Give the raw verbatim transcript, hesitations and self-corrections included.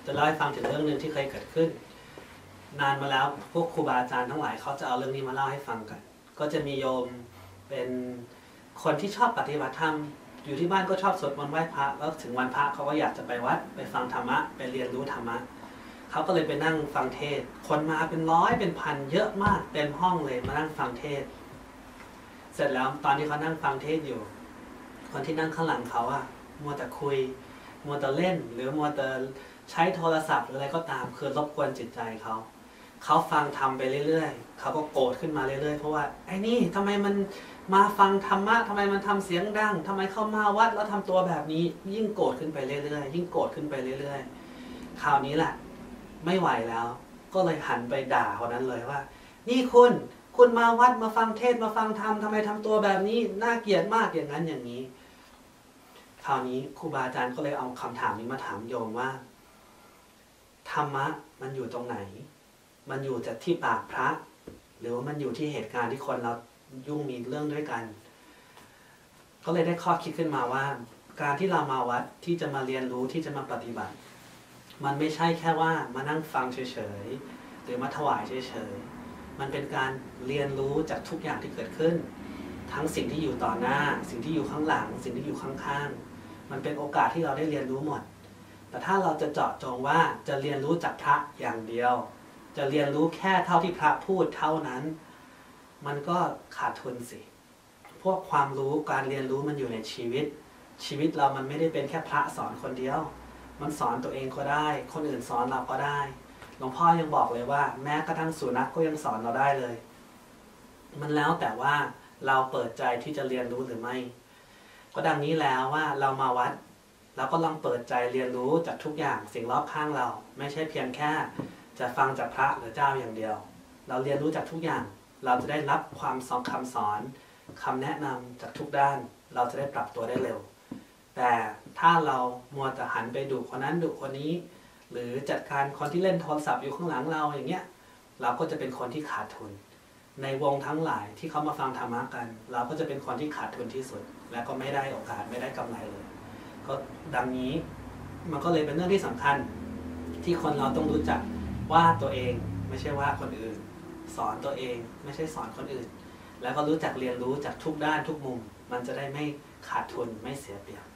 จะเล่าให้ฟังถึงเรื่องหนึ่งที่เคยเกิดขึ้นนานมาแล้วพวกครูบาอาจารย์ทั้งหลายเขาจะเอาเรื่องนี้มาเล่าให้ฟังกันก็จะมีโยมเป็นคนที่ชอบปฏิบัติธรรมอยู่ที่บ้านก็ชอบสวดมนต์ไหว้พระแล้วถึงวันพระเขาก็อยากจะไปวัดไปฟังธรรมะไปเรียนรู้ธรรมะเขาก็เลยไปนั่งฟังเทศคนมาเป็นร้อยเป็นพันเยอะมากเต็มห้องเลยมานั่งฟังเทศเสร็จแล้วตอนที่เขานั่งฟังเทศอยู่คนที่นั่งข้างหลังเขาอะมัวแต่คุยมัวแต่เล่นหรือมัวแต่ใช้โทรศัพท์หรืออะไรก็ตามคือรบกวนจิตใจเขาเขาฟังทำไปเรื่อยๆเขาก็โกรธขึ้นมาเรื่อยๆเพราะว่าไอ้นี่ทำไมมันมาฟังธรรมะทำไมมันทำเสียงดังทำไมเข้ามาวัดแล้วทำตัวแบบนี้ยิ่งโกรธขึ้นไปเรื่อยๆยิ่งโกรธขึ้นไปเรื่อยๆคราวนี้แหละไม่ไหวแล้วก็เลยหันไปด่าคนนั้นเลยว่านี่คุณคุณมาวัดมาฟังเทศมาฟังธรรมทำไมทำตัวแบบนี้น่าเกลียดมากอย่างนั้นอย่างนี้คราวนี้ครูบาอาจารย์ก็เลยเอาคำถามนี้มาถามโยมว่าธรรมะมันอยู่ตรงไหนมันอยู่จากที่ปากพระหรือว่ามันอยู่ที่เหตุการณ์ที่คนเรายุ่งมีเรื่องด้วยกันก็เลยได้ข้อคิดขึ้นมาว่าการที่เรามาวัดที่จะมาเรียนรู้ที่จะมาปฏิบัติมันไม่ใช่แค่ว่ามานั่งฟังเฉยๆหรือมาถวายเฉยๆมันเป็นการเรียนรู้จากทุกอย่างที่เกิดขึ้นทั้งสิ่งที่อยู่ต่อหน้าสิ่งที่อยู่ข้างหลังสิ่งที่อยู่ข้างๆมันเป็นโอกาสที่เราได้เรียนรู้หมดแต่ถ้าเราจะเจาะจงว่าจะเรียนรู้จากพระอย่างเดียวจะเรียนรู้แค่เท่าที่พระพูดเท่านั้นมันก็ขาดทุนสิพวกความรู้การเรียนรู้มันอยู่ในชีวิตชีวิตเรามันไม่ได้เป็นแค่พระสอนคนเดียวมันสอนตัวเองก็ได้คนอื่นสอนเราก็ได้หลวงพ่อยังบอกเลยว่าแม้กระทั่งสุนัขก็ยังสอนเราได้เลยมันแล้วแต่ว่าเราเปิดใจที่จะเรียนรู้หรือไม่ก็ดังนี้แล้วว่าเรามาวัดเราก็ลองเปิดใจเรียนรู้จากทุกอย่างสิ่งรอบข้างเราไม่ใช่เพียงแค่จะฟังจากพระหรือเจ้าอย่างเดียวเราเรียนรู้จากทุกอย่างเราจะได้รับความสอนคำสอนคำแนะนำจากทุกด้านเราจะได้ปรับตัวได้เร็วแต่ถ้าเรามัวแต่หันไปดูคนนั้นดูคนนี้หรือจัดการคนที่เล่นโทรศัพท์อยู่ข้างหลังเราอย่างเงี้ยเราก็จะเป็นคนที่ขาดทุนในวงทั้งหลายที่เขามาฟังธรรมะกันเราก็จะเป็นคนที่ขาดทุนที่สุดและก็ไม่ได้โอกาสไม่ได้กำไรเลยก็ดังนี้มันก็เลยเป็นเรื่องที่สำคัญที่คนเราต้องรู้จักว่าตัวเองไม่ใช่ว่าคนอื่นสอนตัวเองไม่ใช่สอนคนอื่นแล้วก็รู้จักเรียนรู้จากทุกด้านทุกมุมมันจะได้ไม่ขาดทุนไม่เสียเปรียบ